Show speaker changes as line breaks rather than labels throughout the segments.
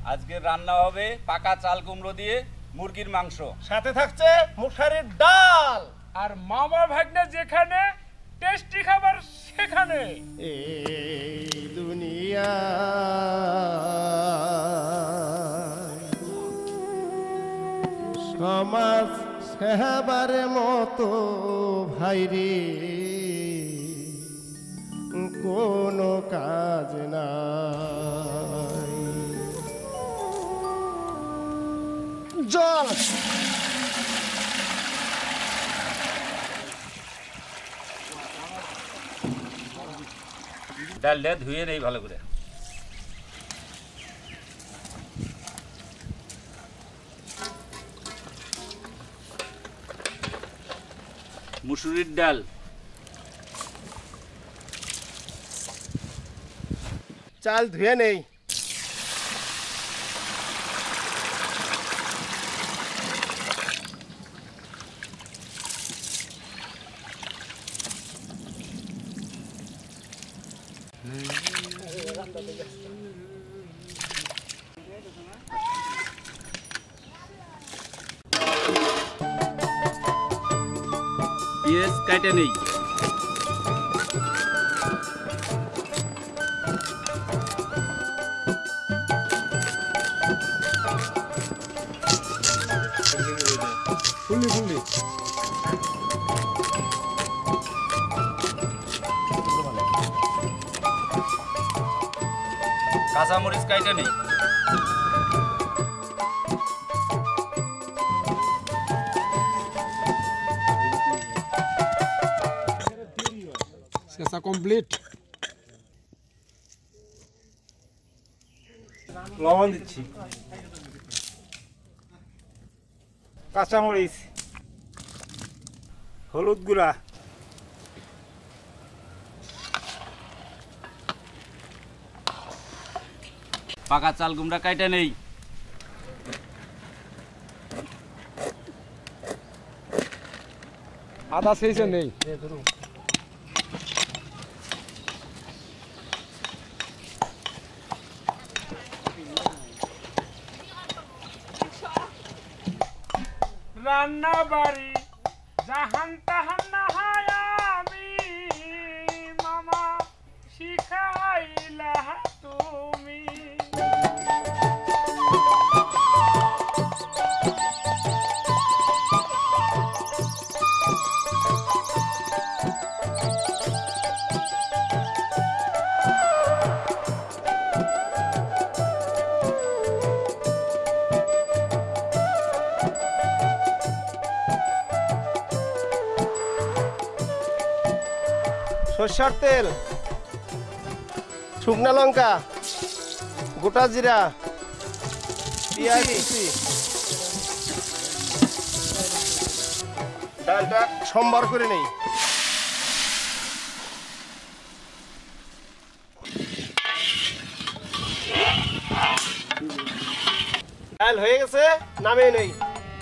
আজকে রান্না হবে পাকা চাল কুমড়ো দিয়ে মুরগির মাংস,
সাথে থাকছে মুখারির ডাল।
আর মামা ভাগ্নে যেখানে টেস্টি খাবার সেখানে।
এই দুনিয়া সমাজ সেবার মতো ভাইরে কোনো কাজ নাই। জল
ডালটা ধুয়ে নেই ভালো করে। মুসুরির ডাল,
চাল ধুয়ে নেই।
পেঁয়াজ কাটে নেই। কাঁচামরিচ কাটে নেই।
কমপ্লিট।
লবণ দিচ্ছি, কাঁচামরিচ, হলুদ গুঁড়া,
পাকা চাল কুমড়া কাটে নেই।
আদা সেইছে নেই। রান্না বাড়ি জাহান তাহান না হয় আমি মামা শিখাইলা তুমি।
সরষের তেল, শুকনা লঙ্কা, গোটা জিরা, পেঁয়াজ কুচি, ডালটা সম্বার করে নেই। ডাল হয়ে গেছে, নামিয়ে নেই।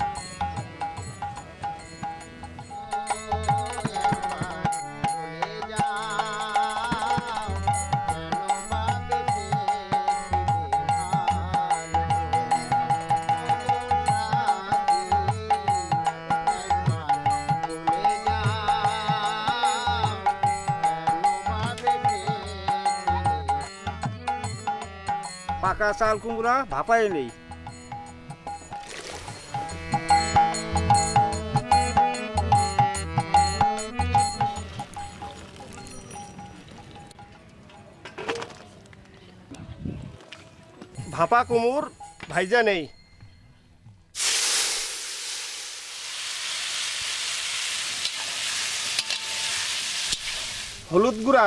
পাকা চাল কুমড়া ভাপাই নেই।
ভাপা কুমুর ভাইজা নেই। হলুদ গুঁড়া,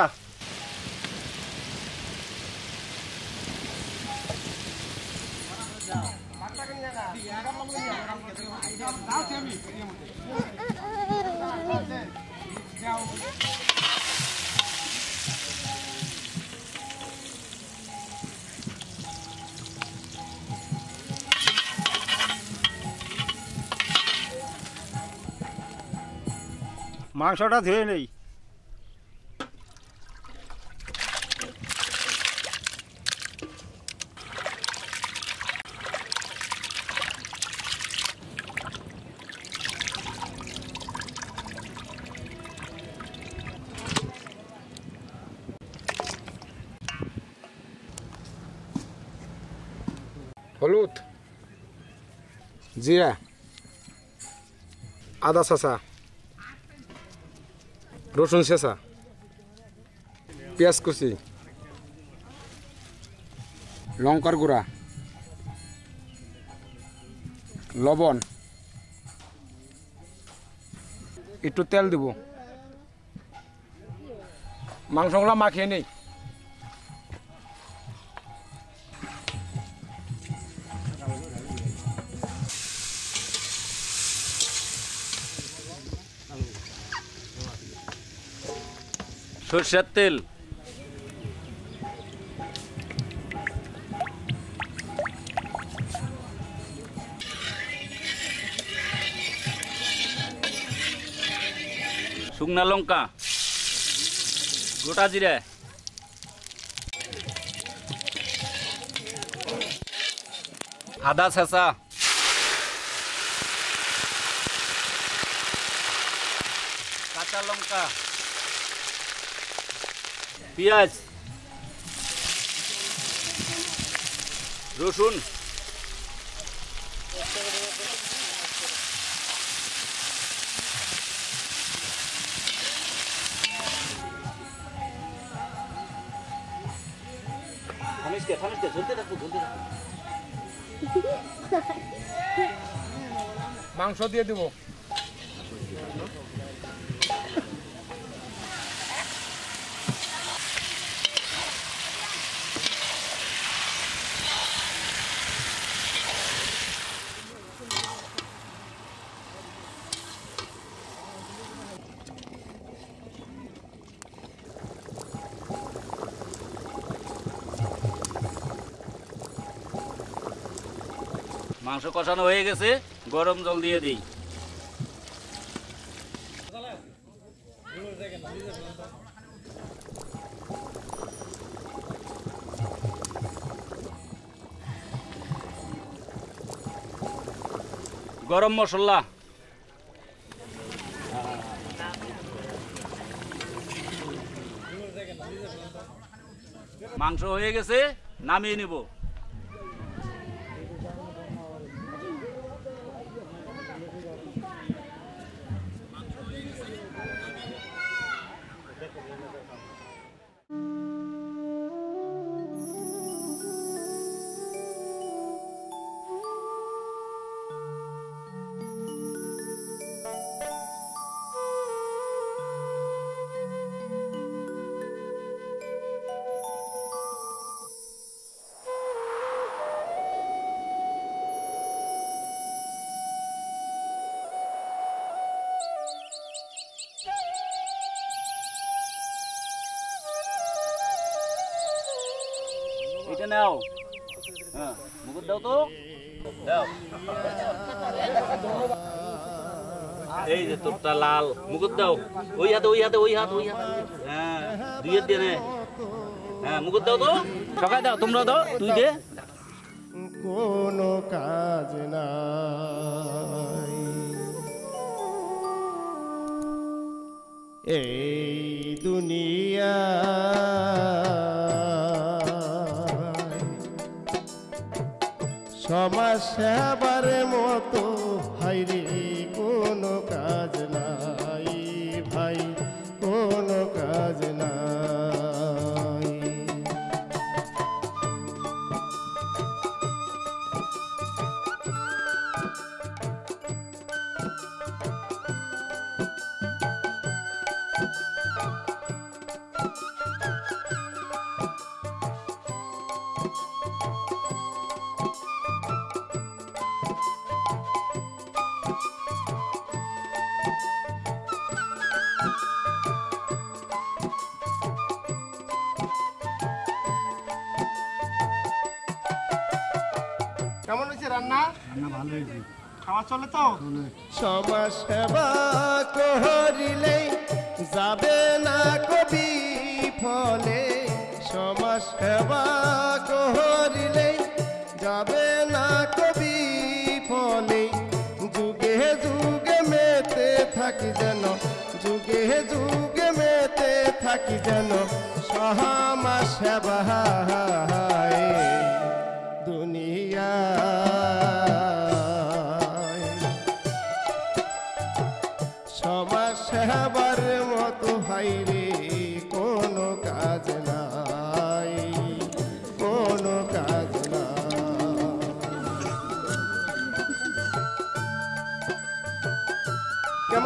মাংসটা ধুয়ে নেই।
হলুদ, জিরা, আদা চাচা, রসুন চেঁচা, পেঁয়াজ কুচি, লঙ্কার গুঁড়া, লবণ, একটু তেল দেব, মাংসগুলো মাখিয়ে নেই।
সরষের তেল, শুকনা লঙ্কা, গোটা জিরা, আদা ছেঁচা, কাঁচা লঙ্কা, পেঁয়াজ, রসুন,
মাংস দিয়ে দেব।
মাংস কষানো হয়ে গেছে, গরম জল দিয়ে দিই। গরম মশলা, মাংস হয়ে গেছে, নামিয়ে নিব। এটা নাও, হ্যাঁ মুকুট দাও তো, দাও। এই যে তোরটা লাল, মুকুট দাও। ওই হাতে, ওই হাতে, ওই হাত, ওই হাত, হ্যাঁ দুই হাত দিয়ে নে। হ্যাঁ মুকুট দাও তো, সকাই দাও, তোমরা দাও, তুই দে।
কোনো কাজ নাই এই দুনিয়া, সমাজ সেবার মতো হাইরে কোনো কাজ নাই ভাই, কোনো কাজ নাই। কেমন হয়েছে রান্না?
ভালো হয়েছে।
খাওয়া চলে তো? সমাজ সেবা করিলে যাবে না কবি ফলে, সমাজ সেবা করিলে যাবে না কবি ফলে, যুগে যুগে মেতে থাকি যেন, যুগে যুগে মেতে থাকি যেন সমাজ সেবা দুনিয়া।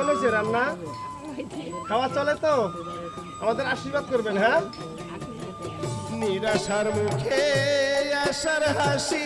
হয়েছে রান্না? খাওয়া চলে তো? আমাদের আশীর্বাদ করবেন, হ্যাঁ? নিরাশার মুখে আশার হাসি,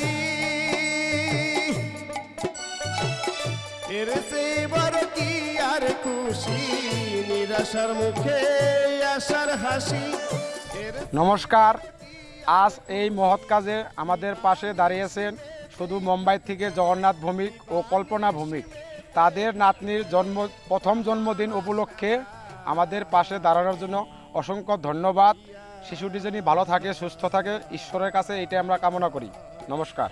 এর চেয়ে বড় কি আর খুশি, নিরাশার মুখে আশার হাসি।
নমস্কার, আজ এই মহৎ কাজে আমাদের পাশে দাঁড়িয়েছেন শুধু মুম্বাই থেকে জগন্নাথ ভৌমিক ও কল্পনা ভৌমিক। তাদের নাতনির প্রথম জন্মদিন উপলক্ষে আমাদের পাশে দাঁড়ানোর জন্য অসংখ্য ধন্যবাদ। শিশুটি যেন ভালো থাকে, সুস্থ থাকে, ঈশ্বরের কাছে এটাই আমরা কামনা করি। নমস্কার।